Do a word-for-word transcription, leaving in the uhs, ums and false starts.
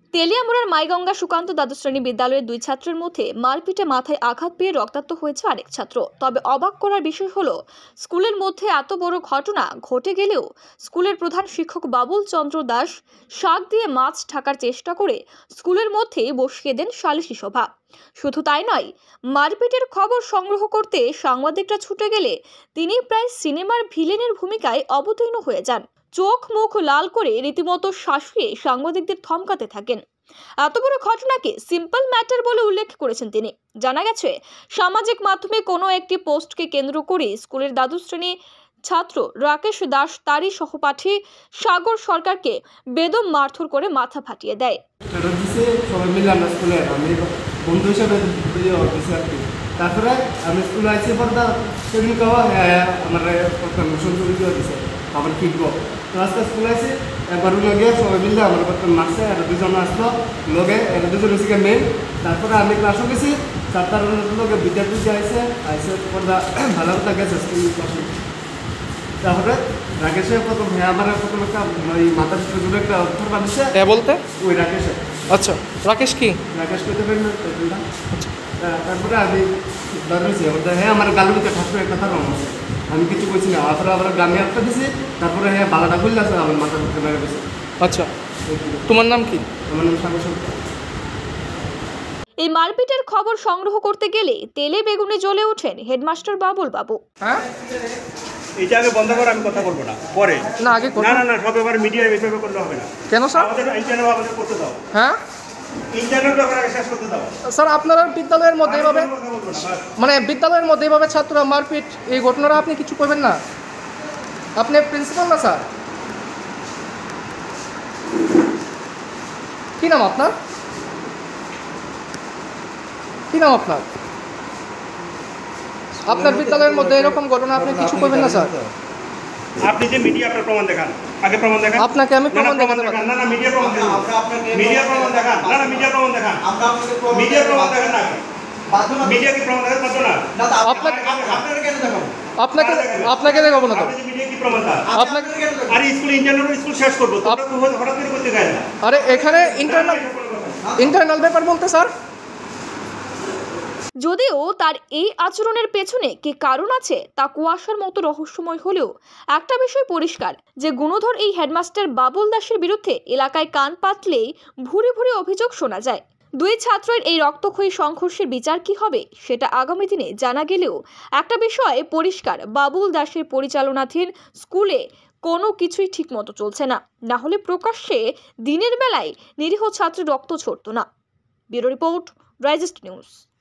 তেলিয়ামুড়ার মাইগঙ্গা সুকান্ত দ্বাদশ শ্রেণী বিদ্যালয়ের দুই ছাত্রের মধ্যে মারপিটে মাথায় আঘাত পেয়ে রক্তাক্ত হয়েছে আরেক ছাত্র। তবে অবাক করার বিষয় হলো, স্কুলের মধ্যে এত বড় ঘটনা ঘটে গেলেও স্কুলের প্রধান শিক্ষক বাবুল চন্দ্র দাস শাক দিয়ে মাছ ঢাকার চেষ্টা করে স্কুলের মধ্যেই বসিয়ে দেন সালিশি সভা। শুধু তাই নয়, মারপিটের খবর সংগ্রহ করতে সাংবাদিকরা ছুটে গেলে তিনি প্রায় সিনেমার ভিলেনের ভূমিকায় অবতীর্ণ হয়ে যান। চোখ মুখ লাল করে রীতিমতো শাসিয়ে সাংবাদিকদের থমকাতে থাকেন। এত বড় ঘটনাকে সিম্পল ম্যাটার বলে উল্লেখ করেছেন তিনি। জানা গেছে, সামাজিক মাধ্যমে কোনো একটি পোস্টকে কেন্দ্র করে স্কুলের দ্বাদশ শ্রেণী ছাত্র রাকেশ দাস তারই সহপাঠী সাগর সরকারকে বেদম মারধর করে মাথা ফাটিয়ে দেয়। সবাই মিলে আমরা স্কুলে আমি বন্ধু হিসাবে তারপরে আমি স্কুলে আইসি পর্দা সেদিন কাওয়া আমার সন্তুলিত দিছে আমার ফিটব তো আজকে স্কুলে আইসি একবার লগে সবাই মিলে আমার প্রথম মারছে আর দুজন আসলো লগে এটা দুজন হচ্ছে মেন। তারপরে আমি ক্লাসও গেছি, চারটার লগে বিদ্যার্থী আইসে আইসে পর্দা ভালো কথা গেছে স্কুল ক্লাসে। তারপরে রাকেশে প্রথম হ্যাঁ আমার প্রথম একটা ওই মাথার জন্য একটা অক্ষর বাঁধছে বলতে ওই রাকেশে। আচ্ছা, রাকেশ কি রাকেশ করতে পারি না। তারপরে আমি ধরেছি হ্যাঁ আমার গালুতে ঠাস করে একটা রং আছে, আমি কিছু বলছি না। তারপরে আবার গামে একটা দিছি, তারপরে হ্যাঁ বালাটা খুললে আছে আমার মাথার উপরে মেরে গেছে। আচ্ছা, তোমার নাম কি? আমার নাম সাগর সরকার। এই মারপিটের খবর সংগ্রহ করতে গেলে তেলে বেগুনে জ্বলে ওঠেন হেডমাস্টার বাবুল বাবু। হ্যাঁ, এইটা আগে বন্ধ করে আমি কথা বলবো না, পরে না আগে না না না সব এবার মিডিয়ায় এইভাবে করলে হবে না। কেন স্যার? আমাদের ইন্টারনেট আমাদের করতে দাও। হ্যাঁ, ইন্টারনেট ব্যাপারে শেষ করতে দাও স্যার। আপনারা বিদ্যালয়ের মধ্যে এভাবে মানে বিদ্যালয়ের মধ্যে এভাবে ছাত্ররা মারপিট এই ঘটনাটা আপনি কিছু করবেন না? আপনি প্রিন্সিপাল না স্যার? কি নাম আপনার? কি নাম আপনার? আপনার বিদ্যালয়ের মধ্যে এরকম ঘটনা আপনি কিছু করবেন না স্যার? আপনি যে মিডিয়া আপনার প্রমাণ দেখান, আগে প্রমাণ দেখান। আপনাকে আমি প্রমাণ দেখাতে পারি না না মিডিয়া প্রমাণ দেখান, মিডিয়া প্রমাণ দেখান। না না মিডিয়া প্রমাণ দেখান, আমরা আপনাকে মিডিয়া প্রমাণ দেখান না। মিডিয়া কি প্রমাণ দেখাতে পারতো না? আপনাকে আপনাকে কেন দেখাবো? আপনাকে আপনাকে দেখাবো না তো। আপনি মিডিয়া কি প্রমাণ দেন? আপনাকে আরে স্কুল ইন্টারনেট স্কুল শেষ করব, তোমরা তো হঠাৎ করে করতে গেলে না। আরে এখানে ইন্টারনাল ইন্টারনাল ব্যাপার বলতে স্যার। যদিও তার এই আচরণের পেছনে কি কারণ আছে তা কুয়াশার মতো রহস্যময় হলেও একটা বিষয় পরিষ্কার, যে গুণধর এই হেডমাস্টার বাবুল দাসের বিরুদ্ধে এলাকায় কান পাতলেই ভুরি ভুরি অভিযোগ শোনা যায়। দুই ছাত্রের এই রক্তক্ষয়ী সংঘর্ষের বিচার কি হবে সেটা আগামী দিনে জানা গেলেও একটা বিষয় পরিষ্কার, বাবুল দাসের পরিচালনাধীন স্কুলে কোনো কিছুই ঠিকমতো চলছে না। না হলে প্রকাশ্যে দিনের বেলায় নিরীহ ছাত্রের রক্ত ঝরত না। ব্যুরো রিপোর্ট, রাইজেস্ট নিউজ।